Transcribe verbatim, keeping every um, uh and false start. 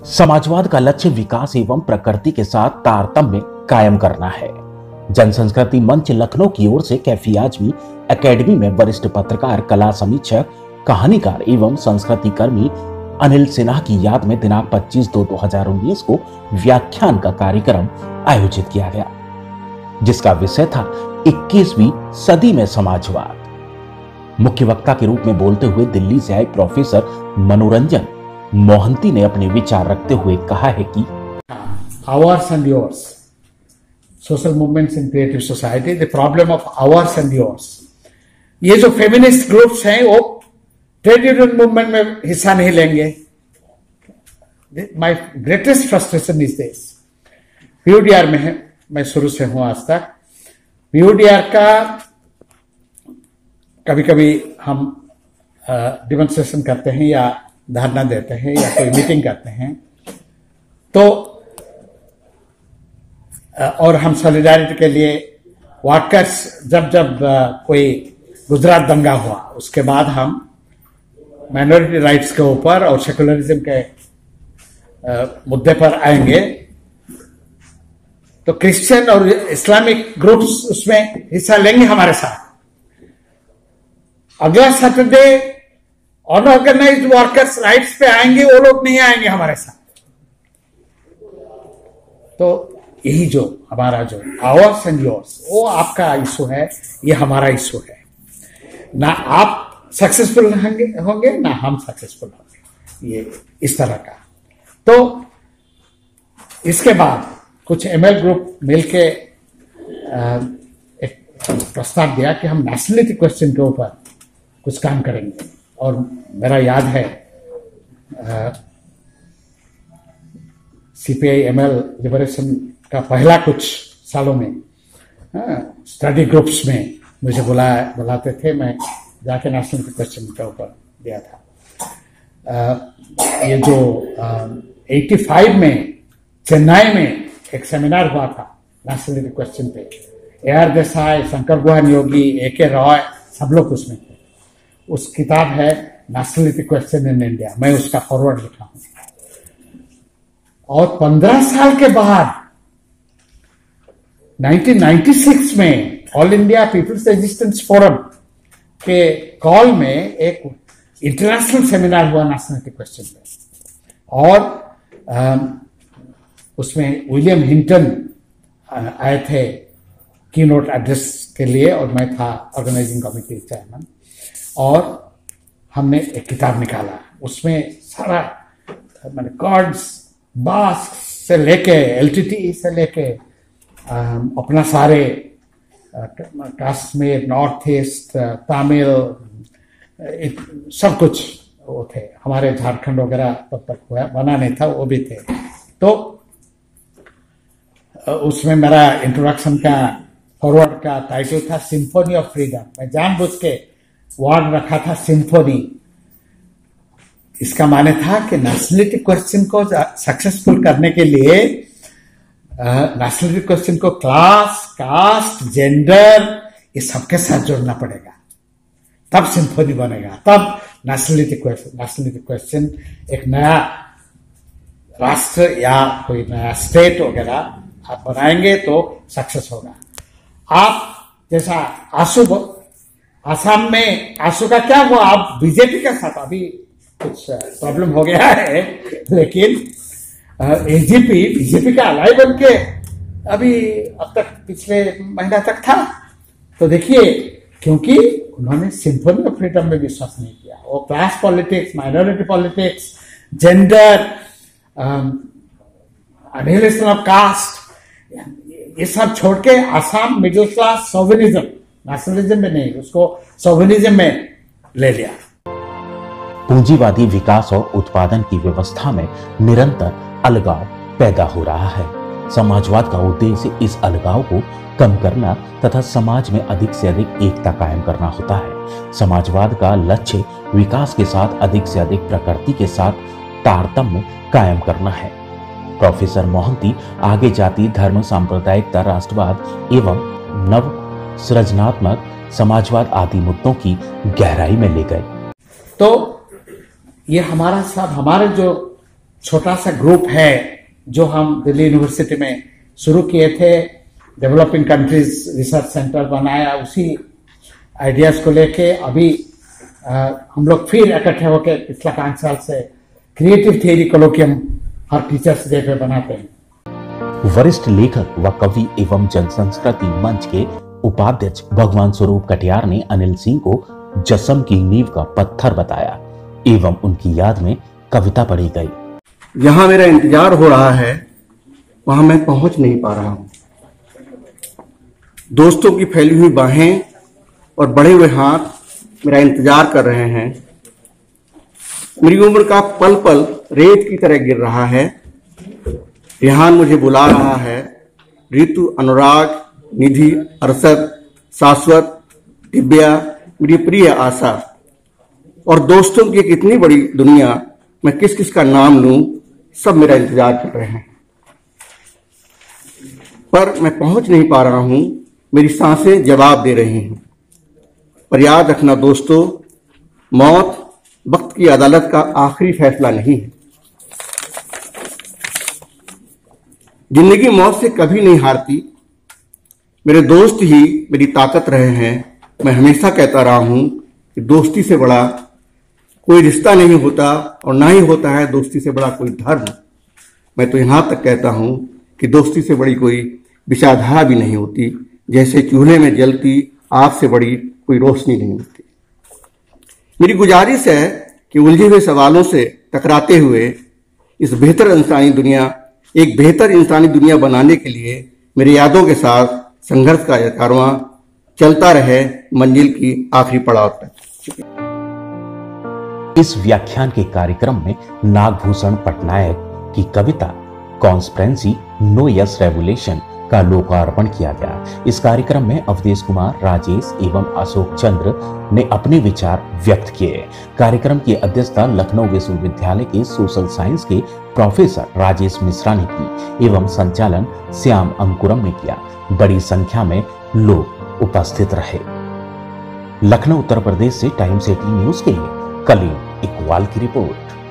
समाजवाद का लक्ष्य विकास एवं प्रकृति के साथ तारतम्य कायम करना है। जन संस्कृति मंच लखनऊ की ओर से कैफी आजमी एकेडमी में वरिष्ठ पत्रकार, कला समीक्षक, कहानीकार एवं संस्कृति कर्मी अनिल सिन्हा की याद में दिनांक पच्चीस दो दो हजार उन्नीस को व्याख्यान का कार्यक्रम आयोजित किया गया, जिसका विषय था इक्कीसवीं सदी में समाजवाद। मुख्य वक्ता के रूप में बोलते हुए दिल्ली से आए प्रोफेसर मनोरंजन मोहंती ने अपने विचार रखते हुए कहा है कि ours and yours, social movements in creative society, the problem of ours and yours। ये जो फेमिनिस्ट ग्रुप्स हैं वो ट्रेड यूनियन मूवमेंट में हिस्सा नहीं लेंगे। My greatest frustration is this. PUDR में है, मैं शुरू से हूं आज तक। पीयूडीआर का कभी कभी हम डिमॉन्स्ट्रेशन करते हैं या धरना देते हैं या कोई मीटिंग करते हैं तो और हम सॉलिडारिटी के लिए वर्कर्स, जब जब कोई गुजरात दंगा हुआ उसके बाद हम माइनॉरिटी राइट्स के ऊपर और सेकुलरिज्म के मुद्दे पर आएंगे तो क्रिश्चियन और इस्लामिक ग्रुप्स उसमें हिस्सा लेंगे हमारे साथ। अगला सैटरडे अनऑर्गेनाइज्ड वर्कर्स राइट्स पे आएंगे, वो लोग नहीं आएंगे हमारे साथ। तो यही जो हमारा जो आवर्स एंड योर्स, वो आपका इशू है, ये हमारा इशू है। ना आप सक्सेसफुल होंगे होंगे ना हम सक्सेसफुल होंगे, ये इस तरह का। तो इसके बाद कुछ एमएल ग्रुप मिलके एक प्रस्ताव दिया कि हम नेशनलिटी क्वेश्चन के ऊपर कुछ काम करेंगे। और मेरा याद है सीपीआई एमएल लिबरेशन का पहला कुछ सालों में स्टडी ग्रुप्स में मुझे बुला बुलाते थे, मैं जाके नेशनल क्वेश्चन के ऊपर दिया था। आ, ये जो पचासी में चेन्नई में एक सेमिनार हुआ था नेशनल क्वेश्चन पे, A R Desai, Shankar Guhan Yogi, A K Roy, सब लोग उसमें थे। उस किताब है नेशनलिटी क्वेश्चन इन इंडिया, मैं उसका फॉरवर्ड लिखा हूं। और पंद्रह साल के बाद उन्नीस सौ छियानवे में all India people's resistance forum के कॉल में एक इंटरनेशनल सेमिनार हुआ नेशनलिटी क्वेश्चन पे। और आ, उसमें विलियम हिंटन आए थे की नोट एड्रेस के लिए और मैं था ऑर्गेनाइजिंग कमेटी चेयरमैन। और हमने एक किताब निकाला, उसमें सारा मैंने कार्ड्स बास से लेके एलटीटी से लेके अपना सारे कश्मीर, नॉर्थ ईस्ट, तमिल, सब कुछ वो थे। हमारे झारखंड वगैरह तब तक हुआ बना नहीं था, वो भी थे। तो उसमें मेरा इंट्रोडक्शन का फॉरवर्ड का टाइटल था सिम्फोनी ऑफ फ्रीडम। मैं जानबूझ के वर्ड रखा था सिम्फोनी। इसका माने था कि नेशनलिटी क्वेश्चन को सक्सेसफुल करने के लिए नेशनलिटी क्वेश्चन को क्लास, कास्ट, जेंडर, ये सबके साथ जोड़ना पड़ेगा, तब सिम्फोनी बनेगा, तब नेशनलिटी क्वेश्चन नेशनलिटी क्वेश्चन एक नया राष्ट्र या कोई नया स्टेट वगैरह आप बनाएंगे तो सक्सेस होगा। आप जैसा आंसू, आसाम में आंसू का क्या हुआ, आप बीजेपी के साथ अभी कुछ प्रॉब्लम हो गया है, लेकिन एजीपी बीजेपी का अलाई बन के अभी अब तक पिछले महीना तक था। तो देखिए, क्योंकि उन्होंने सिम्फोनी ऑफ फ्रीडम में विश्वास नहीं किया। वो class politics, minority politics, gender, annihilation of caste, ये सब छोड़ के Assam middle class chauvinism, nationalism में नहीं, उसको सोविनिज्म में ले लिया। पूंजीवादी विकास और उत्पादन की व्यवस्था में निरंतर अलगाव पैदा हो रहा है। समाजवाद का उद्देश्य इस अलगाव को कम करना तथा समाज में अधिक से अधिक एकता कायम करना होता है। समाजवाद का लक्ष्य विकास के साथ अधिक से अधिक प्रकृति के साथ तारतम्य कायम करना है। प्रोफेसर मोहंती आगे जाति, धर्म, सांप्रदायिकता, राष्ट्रवाद एवं नव सृजनात्मक समाजवाद आदि मुद्दों की गहराई में ले गए। तो ये हमारा सब हमारे जो छोटा सा ग्रुप है जो हम दिल्ली यूनिवर्सिटी में शुरू किए थे, डेवलपिंग कंट्रीज रिसर्च सेंटर बनाया। उसी आइडियाज को लेके अभी आ, हम लोग फिर इकट्ठे होकर पिछला पांच साल से क्रिएटिव थियरी कोलोकियम हर टीचर्स डे पे बनाते हैं। वरिष्ठ लेखक व कवि एवं जनसंस्कृति मंच के उपाध्यक्ष भगवान स्वरूप कटियार ने अनिल सिंह को जसम की नींव का पत्थर बताया एवं उनकी याद में कविता पढ़ी गई। जहां मेरा इंतजार हो रहा है वहां मैं पहुंच नहीं पा रहा हूं। दोस्तों की फैली हुई बाहें और बढ़े हुए हाथ मेरा इंतजार कर रहे हैं। मेरी उम्र का पल पल रेत की तरह गिर रहा है। रेहान मुझे बुला रहा है। ऋतु, अनुराग, निधि, अरसद, शाश्वत, दिव्या, मेरी प्रिय आशा और दोस्तों की एक इतनी बड़ी दुनिया, मैं किस किस का नाम लूं, सब मेरा इंतजार कर रहे हैं, पर मैं पहुंच नहीं पा रहा हूं। मेरी सांसें जवाब दे रही हैं। पर याद रखना दोस्तों, मौत वक्त की अदालत का आखिरी फैसला नहीं है। जिंदगी मौत से कभी नहीं हारती। मेरे दोस्त ही मेरी ताकत रहे हैं। मैं हमेशा कहता रहा हूं कि दोस्ती से बड़ा कोई रिश्ता नहीं होता और ना ही होता है दोस्ती से बड़ा कोई धर्म। मैं तो यहां तक कहता हूं कि दोस्ती से बड़ी कोई विचारधारा भी नहीं होती। जैसे चूल्हे में जलती आग से बड़ी कोई रोशनी नहीं होती। मेरी गुजारिश है कि उलझे हुए सवालों से टकराते हुए इस बेहतर इंसानी दुनिया एक बेहतर इंसानी दुनिया बनाने के लिए मेरी यादों के साथ संघर्ष का यह कारवां चलता रहे मंजिल की आखिरी पड़ाव तक। इस व्याख्यान के कार्यक्रम में नागभूषण पटनायक की कविता कॉन्स्पिरेंसी नो यस रेवोल्यूशन का लोकार्पण किया गया। इस कार्यक्रम में अवधेश कुमार, राजेश एवं अशोक चंद्र ने अपने विचार व्यक्त किए। कार्यक्रम की अध्यक्षता लखनऊ विश्वविद्यालय के सोशल साइंस के प्रोफेसर राजेश मिश्रा ने की एवं संचालन श्याम अंकुरम ने किया। बड़ी संख्या में लोग उपस्थित रहे। लखनऊ उत्तर प्रदेश से टाइम्स एटीन न्यूज के लिए कलीम इकबाल की रिपोर्ट।